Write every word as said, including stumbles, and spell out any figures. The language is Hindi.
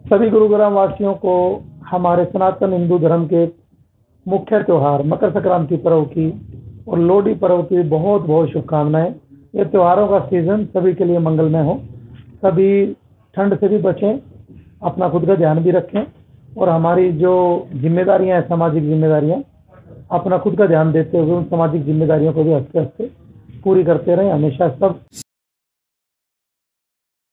सभी गुरुग्राम वासियों को हमारे सनातन हिंदू धर्म के मुख्य त्योहार मकर संक्रांति पर्व की और लोहड़ी पर्व की बहुत बहुत शुभकामनाएं। ये त्योहारों का सीजन सभी के लिए मंगलमय हो। सभी ठंड से भी बचें, अपना खुद का ध्यान भी रखें और हमारी जो जिम्मेदारियां हैं, सामाजिक जिम्मेदारियां, अपना खुद का ध्यान देते हुए उन सामाजिक जिम्मेदारियों को भी हंसते हंसते पूरी करते रहें। हमेशा सब